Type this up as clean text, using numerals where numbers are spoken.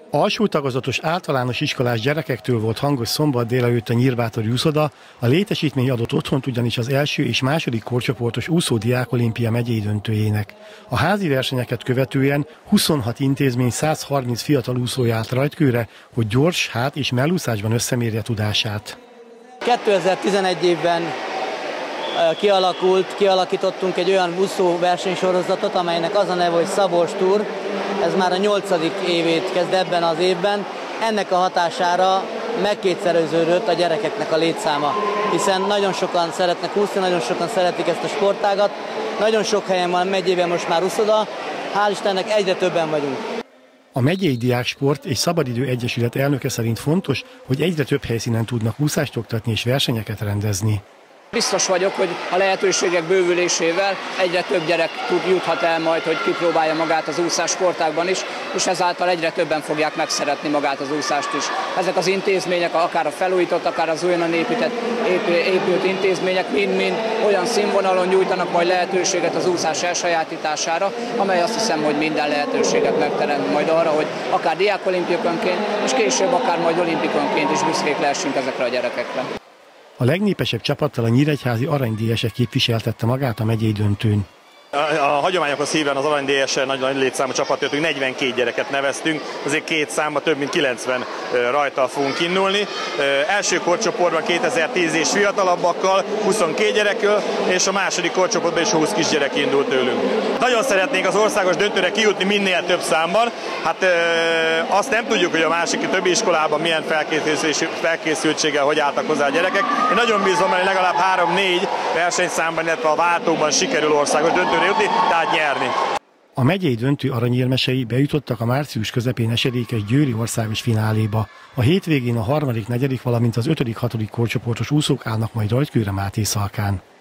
Alsó tagozatos általános iskolás gyerekektől volt hangos szombat délelőtt a Nyírbátori úszoda, a létesítmény adott otthont ugyanis az első és második korcsoportos úszódiák olimpia megyei döntőjének. A házi versenyeket követően 26 intézmény 130 fiatal úszója állt rajtkőre, hogy gyors, hát és mellúszásban összemérje tudását. 2011 évben kialakítottunk egy olyan úszó versenysorozatot, amelynek az a neve, hogy Szabolcs Tour. Ez már a 8. évét kezd ebben az évben. Ennek a hatására megkétszereződött a gyerekeknek a létszáma, hiszen nagyon sokan szeretnek úszni, nagyon sokan szeretik ezt a sportágat. Nagyon sok helyen van megyében most már úszoda, hál' Istennek egyre többen vagyunk. A megyei diáksport és szabadidő egyesület elnöke szerint fontos, hogy egyre több helyszínen tudnak úszást oktatni és versenyeket rendezni. Biztos vagyok, hogy a lehetőségek bővülésével egyre több gyerek juthat el majd, hogy kipróbálja magát az úszás sportágban is, és ezáltal egyre többen fogják megszeretni magát az úszást is. Ezek az intézmények, akár a felújított, akár az újonnan épült intézmények mind-mind olyan színvonalon nyújtanak majd lehetőséget az úszás elsajátítására, amely azt hiszem, hogy minden lehetőséget megteremt majd arra, hogy akár diákolimpikonként, és később akár majd olimpikonként is büszkék lehessünk ezekre a gyerekekre. A legnépesebb csapattal a nyíregyházi aranydíjese képviseltette magát a megyei döntőn. A hagyományokhoz híven az aranydíjesen nagy létszámú csapatért 42 gyereket neveztünk, azért két számba több mint 90 rajtal fogunk indulni. Első korcsoportban 2010 és fiatalabbakkal, 22 gyerekkel, és a második korcsoportban is 20 kisgyerek indult tőlünk. Nagyon szeretnénk az országos döntőre kijutni minél több számban. Hát azt nem tudjuk, hogy a másik többi iskolában milyen felkészültséggel hogy álltak hozzá a gyerekek. Én nagyon bízom, hogy legalább 3-4 versenyszámban, illetve a váltókban sikerül országos döntőre jutni, tehát nyerni. A megyei döntő aranyérmesei bejutottak a március közepén esedékes győri országos fináléba. A hétvégén a 3., 4., valamint az 5., 6. korcsoportos úszók állnak majd rajtkőre Mátészalkán.